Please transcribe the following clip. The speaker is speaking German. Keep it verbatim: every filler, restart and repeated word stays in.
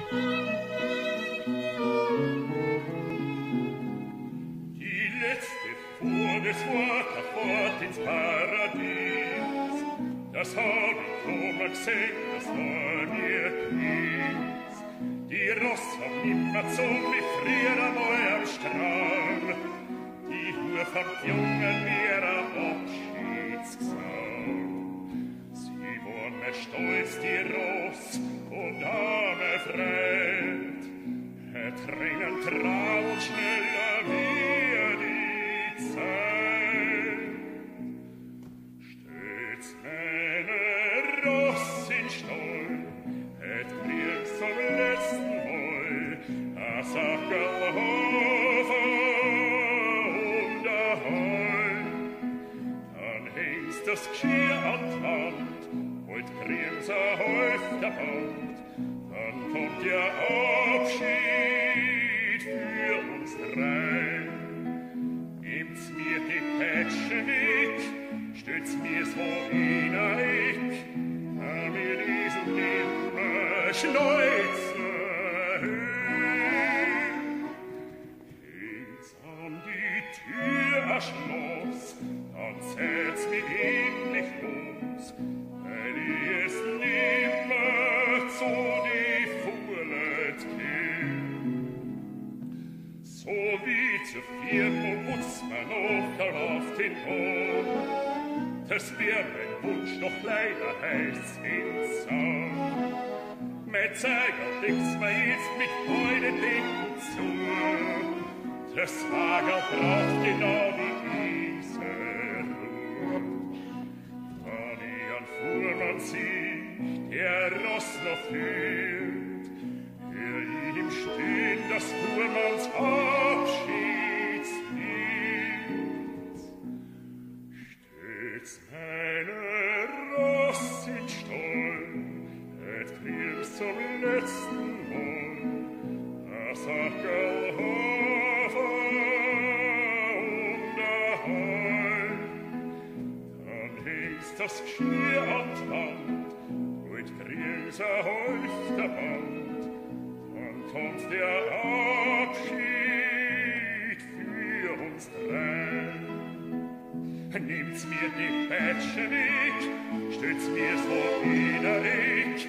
Die letzte fuhr des Vater fort ins Paradies. Das hab ich immer gesehen, das war mir Kies. Die Ross haben immer gezogen wie früher einmal am Strand. Die Huf haben die Jungen mir am Abschiedsgesang. Sie waren mehr stolz, die Ross, und arme Fred. Er Tränen trau und schneller wie die Zeit. Stets meine Ross in Stall, et krieg zum letzten Mal a Sackerhofer um daheim. Dann hängst das Geschirr an die Wand, heut krieg's a Häufter Band. Dann kommt der Abschied für uns drei. Nimmt's mir die Pätsche weg, stützt mir so in a Eck, an mir diesen nimmer Schneuzer höh. Jetzt an die Tür a Schloss, dann setz mich endlich los, weil ich es nimmer zu die Fuhlet kenn. So wie zu viert, wo putz man noch auf den Hof, das wär mein Wunsch, doch leider heißt's ins Saal. Mein Zeiger deckt's mir jetzt mit beiden Dingen zu, das Lager braucht genau die Iserruhe. Wann ich an Fuhrmann sieh, der Ross noch führt, hör ich im Stehen das Fuhrmanns Abschiedslied. Stets meine Ross in Stall, et kriegst zum letzten Mal a Sackerhofer um daheim. Dann hängst das Geschirr an die Wand, heut krieg's a Häufter Band. Dann kommt der Abschied für uns drei. Nimmt's mir die Pätsche weg, stützt mir so in der Eck,